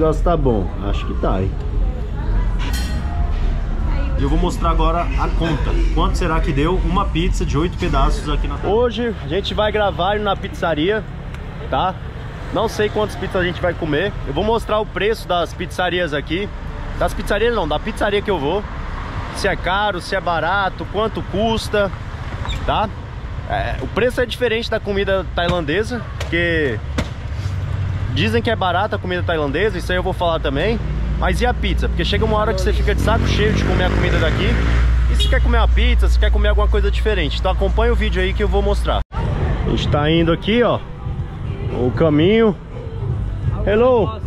negócio tá bom. Acho que tá, hein? E eu vou mostrar agora a conta. Quanto será que deu uma pizza de 8 pedaços aqui na... Hoje a gente vai gravar na pizzaria, tá? Não sei quantas pizzas a gente vai comer. Eu vou mostrar o preço das pizzarias aqui. Das pizzarias não, da pizzaria que eu vou. Se é caro, se é barato, quanto custa, tá? O preço é diferente da comida tailandesa, porque dizem que é barata a comida tailandesa, isso aí eu vou falar também. Mas e a pizza? Porque chega uma hora que você fica de saco cheio de comer a comida daqui. E se quer comer uma pizza, se quer comer alguma coisa diferente. Então acompanha o vídeo aí que eu vou mostrar. A gente tá indo aqui, ó, o caminho. Hello!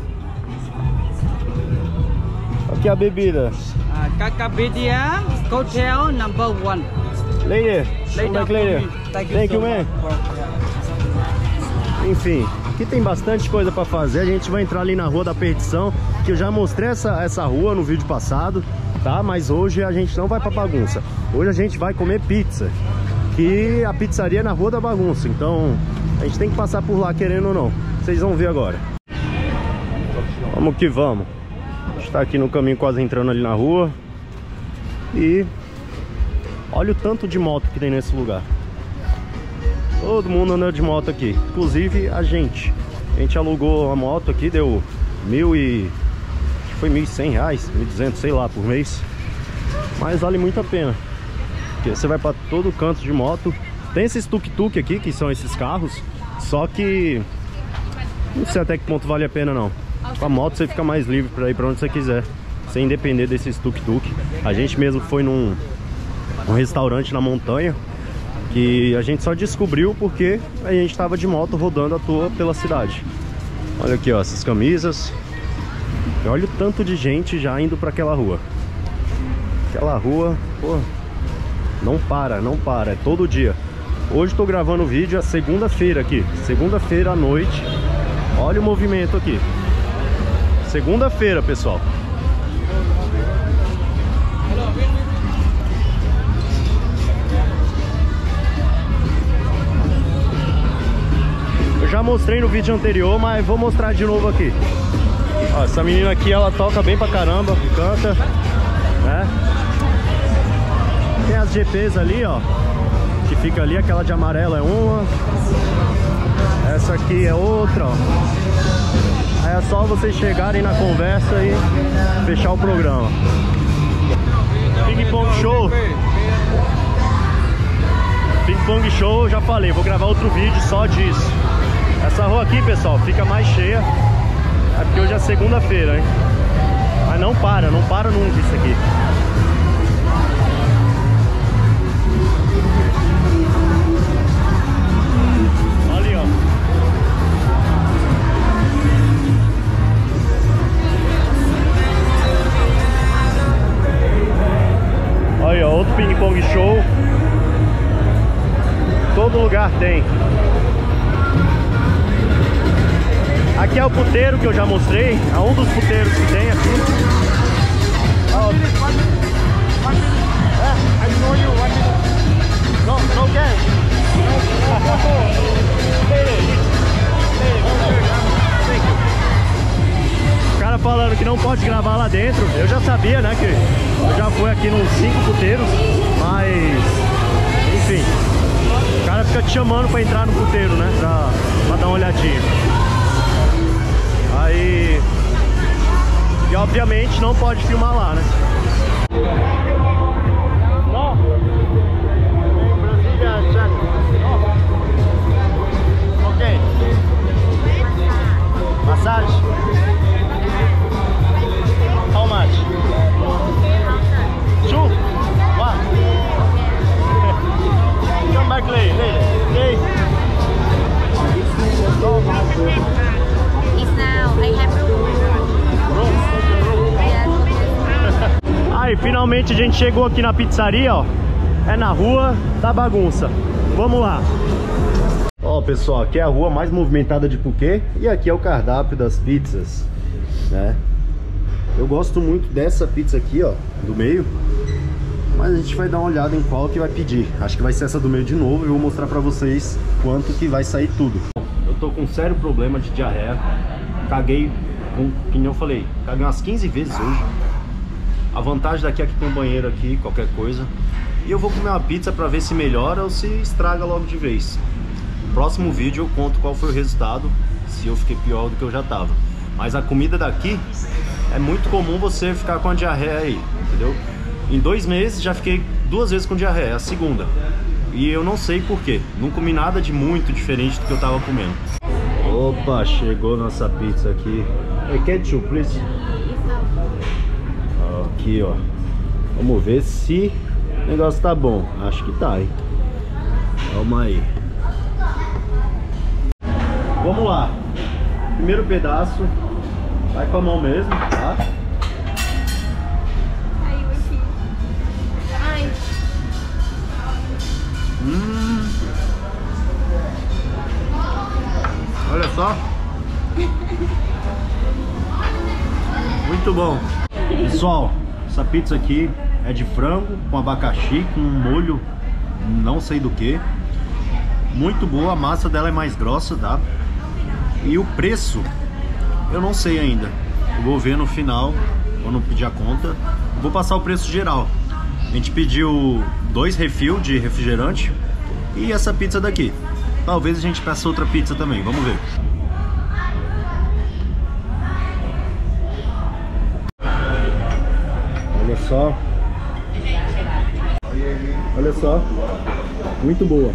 Aqui a bebida. Kakabedia, Cocktail number 1. Lady, come back later. Thank you, man. Enfim, aqui tem bastante coisa pra fazer. A gente vai entrar ali na Rua da Perdição, que eu já mostrei essa rua no vídeo passado, tá? Mas hoje a gente não vai pra bagunça. Hoje a gente vai comer pizza, que a pizzaria é na Rua da Bagunça. Então a gente tem que passar por lá, querendo ou não. Vocês vão ver agora. Vamos que vamos. A gente tá aqui no caminho, quase entrando ali na rua. E olha o tanto de moto que tem nesse lugar. Todo mundo anda de moto aqui, inclusive a gente. A gente alugou a moto aqui, deu foi R$1.100, R$1.200, sei lá, por mês. Mas vale muito a pena, porque você vai pra todo canto de moto. Tem esses tuk-tuk aqui, que são esses carros. Só que não sei até que ponto vale a pena não. Com a moto você fica mais livre pra ir pra onde você quiser, sem depender desses tuk-tuk. A gente mesmo foi num restaurante na montanha, que a gente só descobriu porque a gente estava de moto rodando à toa pela cidade. Olha aqui, ó, essas camisas. E olha o tanto de gente já indo para aquela rua. Aquela rua, pô, não para, não para, é todo dia. Hoje estou gravando o vídeo, é segunda-feira aqui, segunda-feira à noite. Olha o movimento aqui. Segunda-feira, pessoal. Já mostrei no vídeo anterior, mas vou mostrar de novo aqui. Ó, essa menina aqui, ela toca bem pra caramba, canta, né? Tem as GPs ali, ó, que fica ali, aquela de amarelo é uma. Essa aqui é outra, ó. Aí é só vocês chegarem na conversa e fechar o programa. Ping Pong Show. Ping Pong Show, já falei, vou gravar outro vídeo só disso. Essa rua aqui, pessoal, fica mais cheia. É porque hoje é segunda-feira, hein? Mas não para nunca isso aqui. Ali, ó. Olha, ó, outro Ping Pong Show. Todo lugar tem. Aqui é o puteiro que eu já mostrei, é um dos puteiros que tem aqui. Oh. I know you, no game. O cara falando que não pode gravar lá dentro. Eu já sabia, né, que eu já fui aqui nos 5 puteiros, mas enfim, o cara fica te chamando pra entrar no puteiro, né, pra dar uma olhadinha. Aí, e obviamente não pode filmar lá, né? Não. Ok. Massagem. How much? 2? 1? Come back later. Okay. Aí, finalmente a gente chegou aqui na pizzaria, ó. É na Rua da Bagunça. Vamos lá. Ó, pessoal, aqui é a rua mais movimentada de Phuket. E aqui é o cardápio das pizzas, né? Eu gosto muito dessa pizza aqui, ó, do meio. Mas a gente vai dar uma olhada em qual que vai pedir. Acho que vai ser essa do meio de novo. E vou mostrar pra vocês quanto que vai sair tudo. Eu tô com um sério problema de diarreia. Caguei que eu falei, caguei umas 15 vezes hoje. A vantagem daqui é que tem um banheiro aqui, qualquer coisa. E eu vou comer uma pizza pra ver se melhora ou se estraga logo de vez. No próximo vídeo eu conto qual foi o resultado, se eu fiquei pior do que eu já tava. Mas a comida daqui, é muito comum você ficar com a diarreia aí, entendeu? Em 2 meses já fiquei 2 vezes com diarreia, a segunda. E eu não sei porquê, não comi nada de muito diferente do que eu tava comendo. Opa, chegou nossa pizza aqui. Hey, ketchup, please. Aqui, ó. Vamos ver se o negócio tá bom. Acho que tá, hein? Calma aí. Vamos lá. Primeiro pedaço. Vai com a mão mesmo, tá? Olha só. Muito bom. Pessoal, essa pizza aqui é de frango com abacaxi, com um molho não sei do que. Muito boa, a massa dela é mais grossa, tá? E o preço, eu não sei ainda. Eu vou ver no final, quando pedir a conta. Eu vou passar o preço geral. A gente pediu 2 refil de refrigerante e essa pizza daqui. Talvez a gente peça outra pizza também, vamos ver. Olha só. Olha só. Muito boa.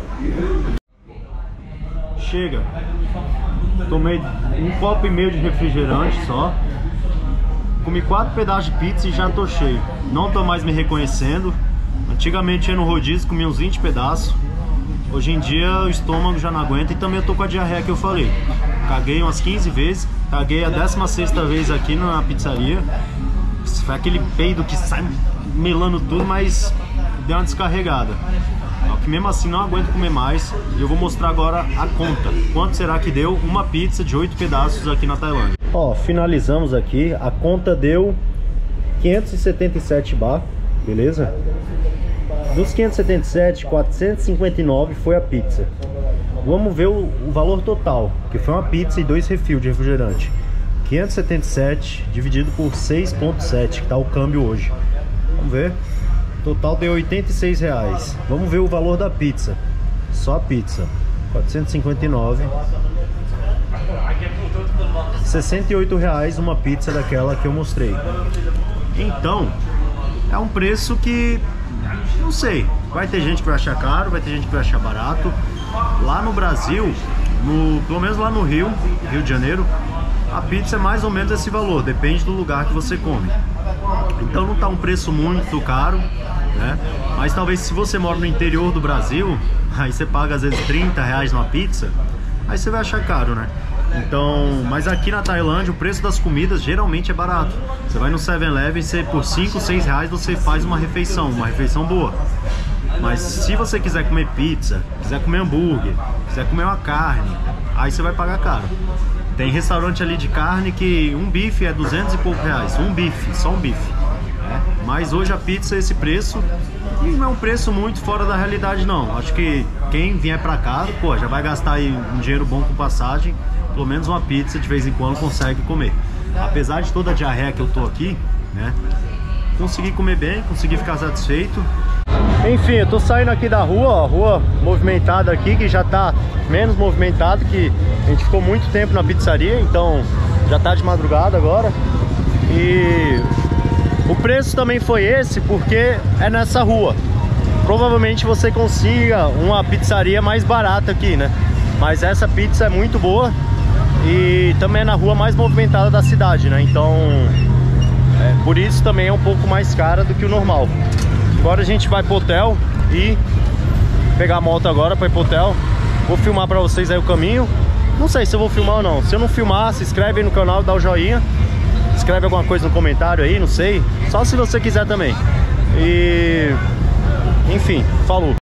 Chega. Tomei 1,5 copo de refrigerante só. Comi 4 pedaços de pizza e já tô cheio. Não tô mais me reconhecendo. Antigamente ia no rodízio, comia uns 20 pedaços. Hoje em dia o estômago já não aguenta e também eu tô com a diarreia que eu falei. Caguei umas 15 vezes, caguei a 16ª vez aqui na pizzaria. Foi aquele peido que sai melando tudo, mas deu uma descarregada. Que mesmo assim não aguento comer mais. E eu vou mostrar agora a conta. Quanto será que deu uma pizza de 8 pedaços aqui na Tailândia? Ó, finalizamos aqui. A conta deu 577 baht, beleza? Dos 577, 459 foi a pizza. Vamos ver o valor total, que foi uma pizza e 2 refil de refrigerante. 577 dividido por 6,7, que tá o câmbio hoje. Vamos ver. Total deu 86 reais. Vamos ver o valor da pizza. Só a pizza. 459. 68 reais uma pizza daquela que eu mostrei. Então, é um preço que... não sei, vai ter gente que vai achar caro, vai ter gente que vai achar barato. Lá no Brasil, pelo menos lá no Rio de Janeiro, a pizza é mais ou menos esse valor, depende do lugar que você come. Então não tá um preço muito caro, né? Mas talvez se você mora no interior do Brasil, aí você paga às vezes 30 reais numa pizza, aí você vai achar caro, né? Então, mas aqui na Tailândia o preço das comidas geralmente é barato. Você vai no 7-Eleven, você por 5, 6 reais você faz uma refeição boa. Mas se você quiser comer pizza, quiser comer hambúrguer, quiser comer uma carne, aí você vai pagar caro. Tem restaurante ali de carne que um bife é 200 e pouco reais, um bife, só um bife. Mas hoje a pizza é esse preço e não é um preço muito fora da realidade não. Acho que quem vier pra cá, pô, já vai gastar aí um dinheiro bom com passagem. Pelo menos uma pizza de vez em quando consegue comer. Apesar de toda a diarreia que eu tô aqui, né? Consegui comer bem, consegui ficar satisfeito. Enfim, eu tô saindo aqui da rua, ó, rua movimentada aqui, que já tá menos movimentado, que a gente ficou muito tempo na pizzaria, então já tá de madrugada agora. E o preço também foi esse, porque é nessa rua. Provavelmente você consiga uma pizzaria mais barata aqui, né? Mas essa pizza é muito boa e também é na rua mais movimentada da cidade, né? Então, por isso também é um pouco mais cara do que o normal. Agora a gente vai pro hotel e pegar a moto agora para ir pro hotel. Vou filmar para vocês aí o caminho. Não sei se eu vou filmar ou não. Se eu não filmar, se inscreve aí no canal, dá o joinha. Escreve alguma coisa no comentário aí, não sei. Só se você quiser também. E... enfim, falou.